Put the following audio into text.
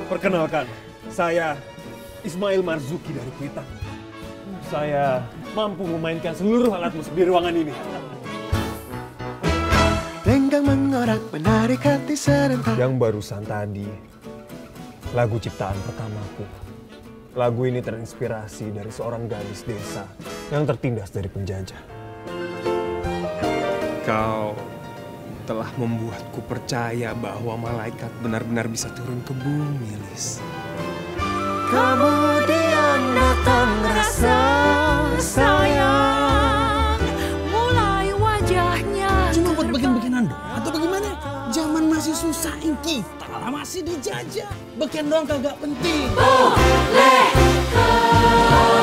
Perkenalkan, saya Ismail Marzuki dari Kuitang. Saya mampu memainkan seluruh alat musik di ruangan ini. Lenggang mengorak menarik hati serentak. Yang barusan tadi, lagu ciptaan pertamaku. Lagu ini terinspirasi dari seorang gadis desa yang tertindas dari penjajah. Kau telah membuatku percaya bahwa malaikat benar-benar bisa turun ke bumi, Lis. Kemudian datang rasa sayang, Mulai wajahnya Cuma buat bikin-bikinan doang atau bagaimana? Zaman masih susah, kita lah masih dijajah. Bikin doang kagak penting. boleh kau